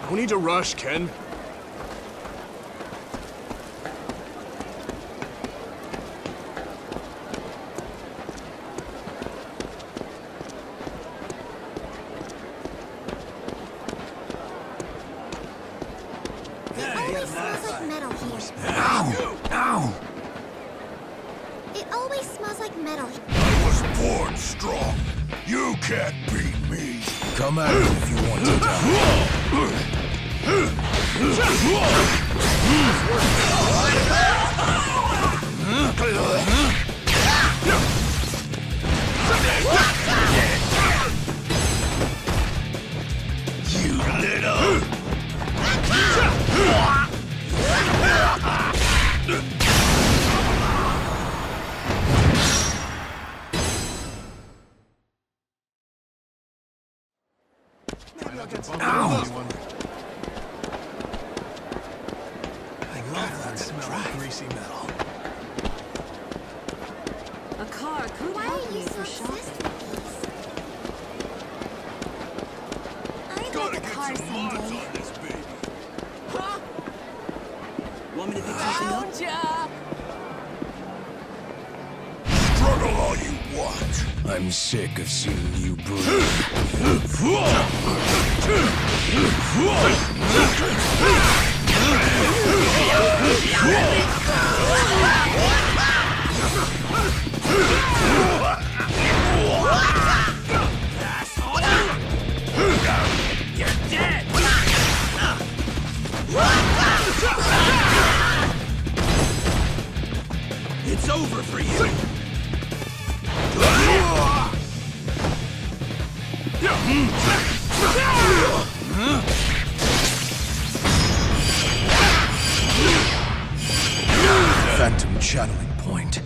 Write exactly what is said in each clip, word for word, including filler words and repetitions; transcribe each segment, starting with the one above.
No need to rush, Ken. Come at it if you want to die. You little... Ow! I love that smell of greasy metal. A car could Why help are you me so for obsessed shopping. with these? I'd like a car someday. Huh? Want me to pick something up? Struggle all you want. I'm sick of seeing you breathe. You're dead! It's over for you! Phantom channeling point.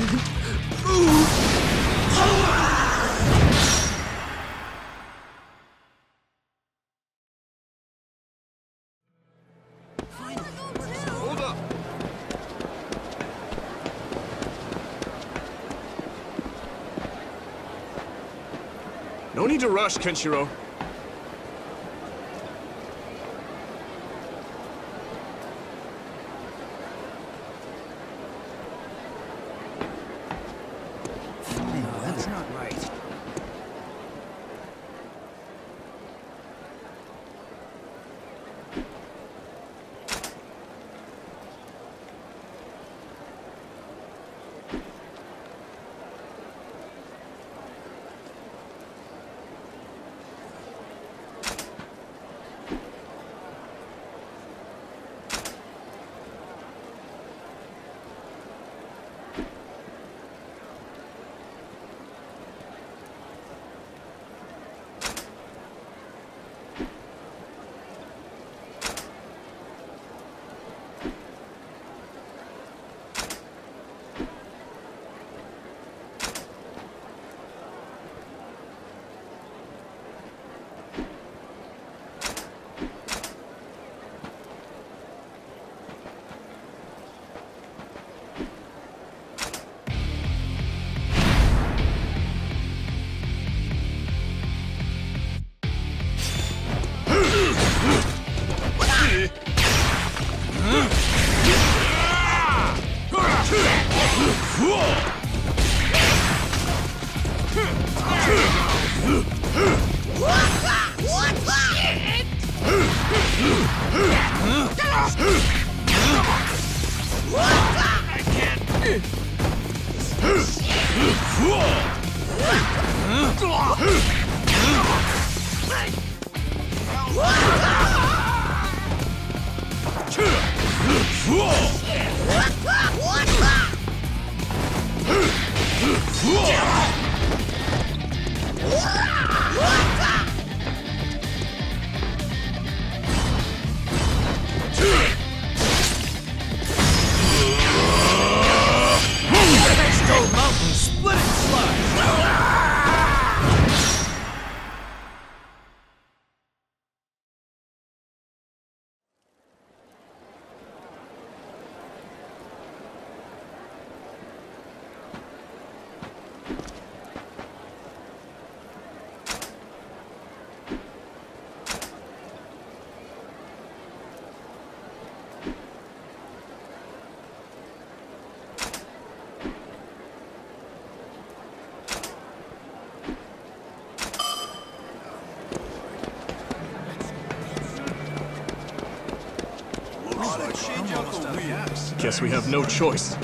Hold up. No need to rush, Kenshiro. No, that's not right. Guess we have no choice.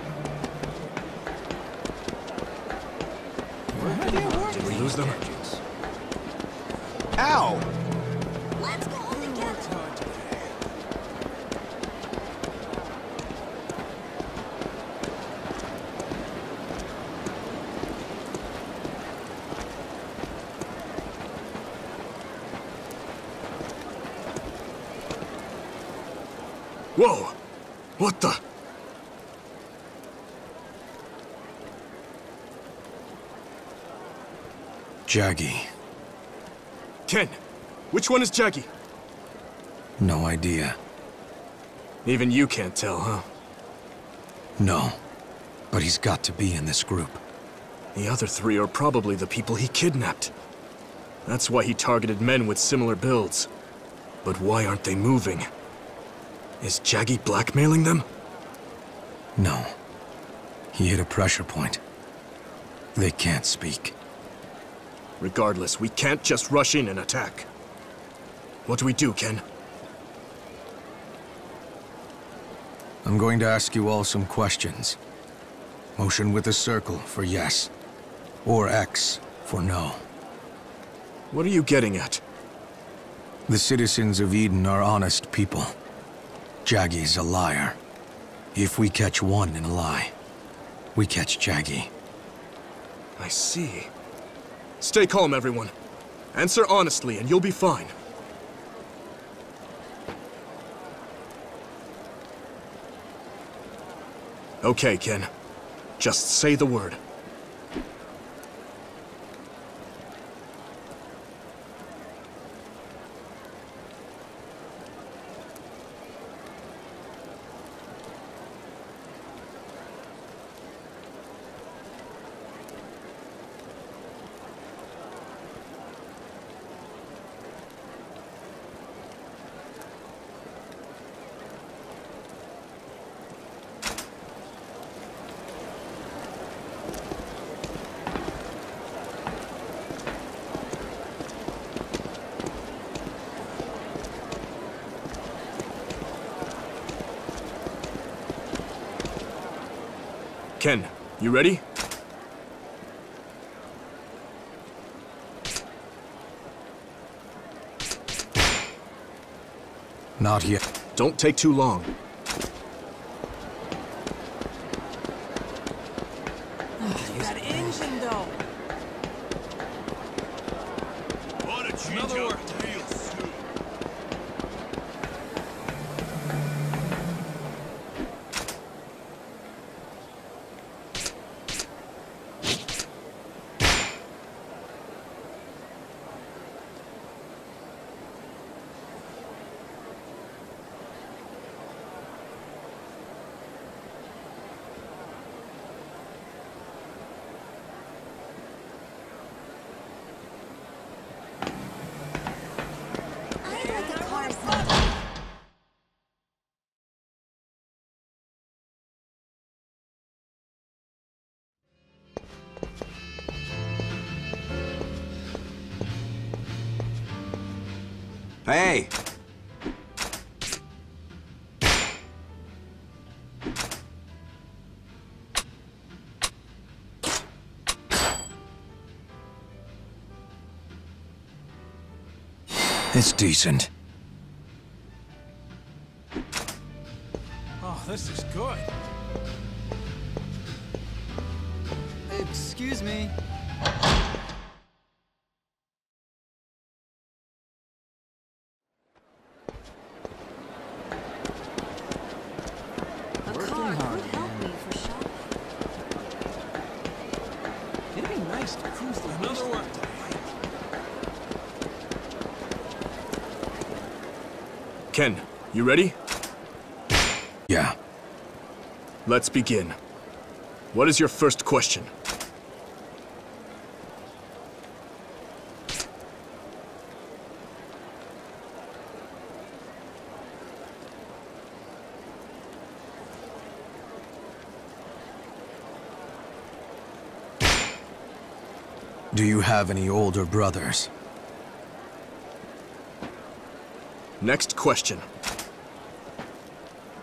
Did we lose them? Ow! Let's go all together. Whoa! What the? Jaggi. Ken, which one is Jaggi? No idea. Even you can't tell, huh? No. But he's got to be in this group. The other three are probably the people he kidnapped. That's why he targeted men with similar builds. But why aren't they moving? Is Jaggi blackmailing them? No. He hit a pressure point. They can't speak. Regardless, we can't just rush in and attack. What do we do, Ken? I'm going to ask you all some questions. Motion with a circle for yes, or X for no. What are you getting at? The citizens of Eden are honest people. Jaggi's a liar. If we catch one in a lie, we catch Jaggi. I see. Stay calm, everyone. Answer honestly, and you'll be fine. Okay, Ken. Just say the word. Ken, you ready? Not yet. Don't take too long. That engine, though. Ought to change Another out work. real soon. I'd like a car someday. Hey! It's decent. Oh, this is good. Excuse me. A car could help me for shopping. It'd be nice to cruise the Another work. Ken, you ready? Yeah. Let's begin. What is your first question? Do you have any older brothers? Next question.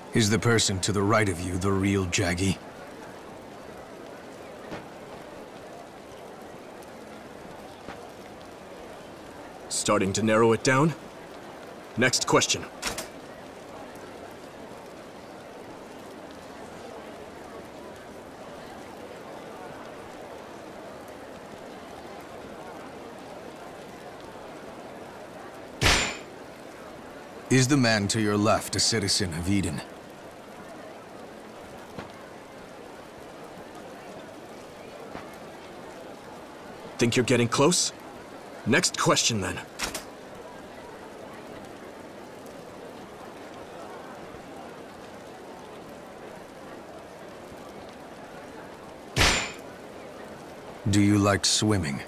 Is the person to the right of you the real Jaggy? Starting to narrow it down? Next question. Is the man to your left a citizen of Eden? Think you're getting close? Next question, then. Do you like swimming?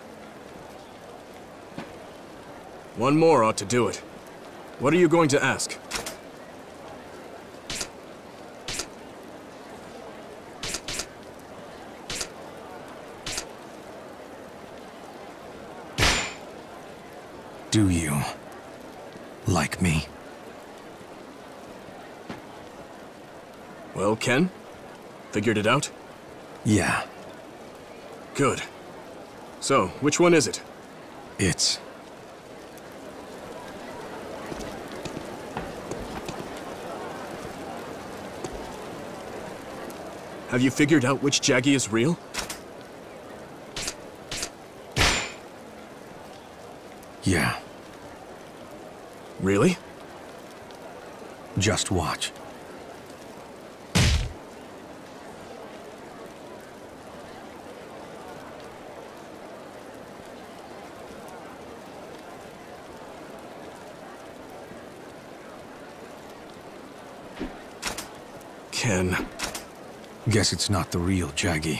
One more ought to do it. What are you going to ask? Do you like me? Well, Ken? Figured it out? Yeah, Good. So, which one is it? it's... Have you figured out which Jaggy is real? Yeah, Really? just watch. Ken. Guess it's not the real Jaggy.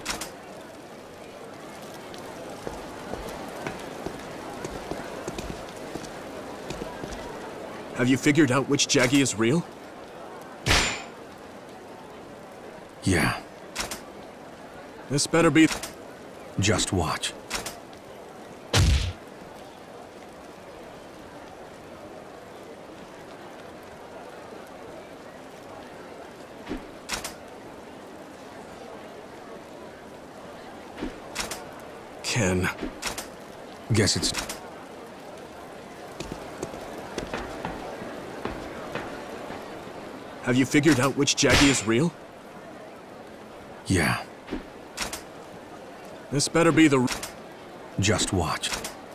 Have you figured out which Jaggy is real? Yeah, This better be... just watch. Ken. Guess it's... Have you figured out which Jaggy is real? Yeah, This better be the... just watch.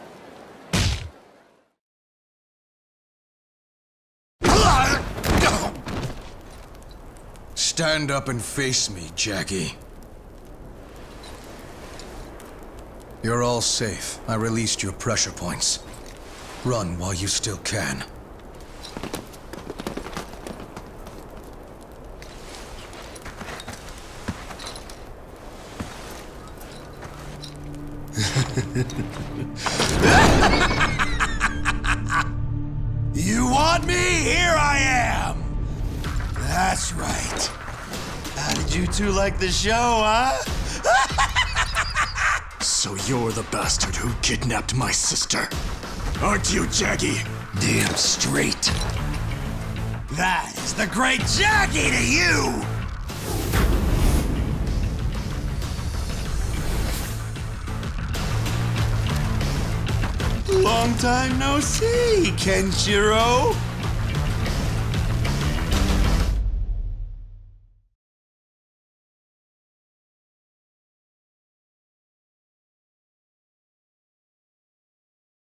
Stand up and face me, Jaggy. You're all safe. I released your pressure points. Run while you still can. You want me? Here I am! That's right. How did you two like the show, huh? So you're the bastard who kidnapped my sister. Aren't you, Jaggy? Damn straight. That is the great Jaggy to you! Long time no see, Kenshiro.